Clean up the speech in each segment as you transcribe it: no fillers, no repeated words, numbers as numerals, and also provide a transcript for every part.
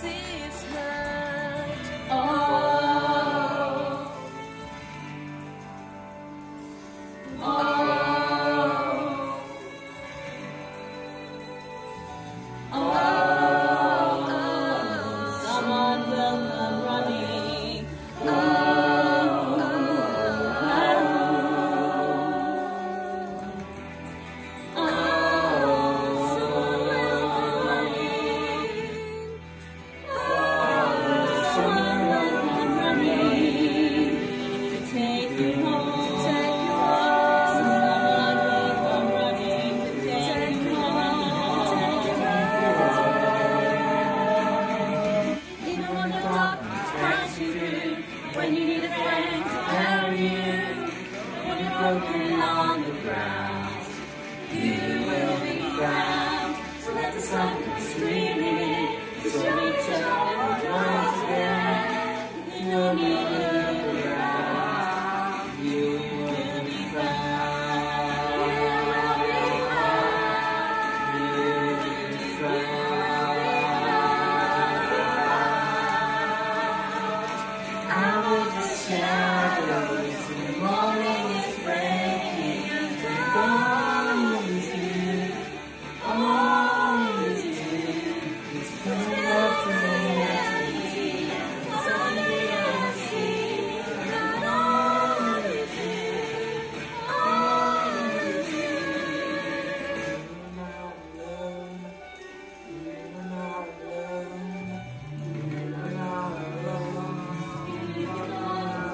is hurt. Oh, oh, oh, someone will come running. Oh, when you need a friend to carry you, when you're broken on the ground, you will be found. So let the sun come streaming in to show each other once again. If you don't need to look around, you will be found. You will be found. You will be found. Shadows, the morning is breaking, and all is you, all is you. It's coming up to reality, suddenly I see that all is you, all is you. You are not alone, you are not alone, you are not alone.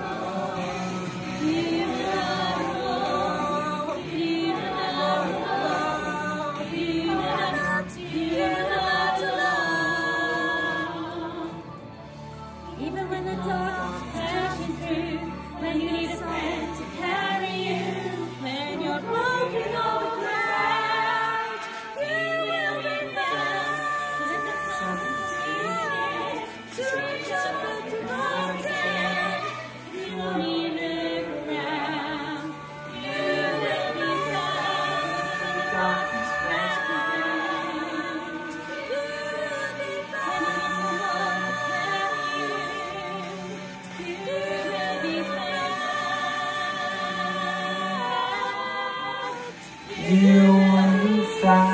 Even when the dark is crashing through, when you need a friend to carry you, when you're broken on the ground, you will be found. Let the sun stream to reach up to once again. You won't need to look around. You will be found. When the darkness crashes through, you will be found. You will be found.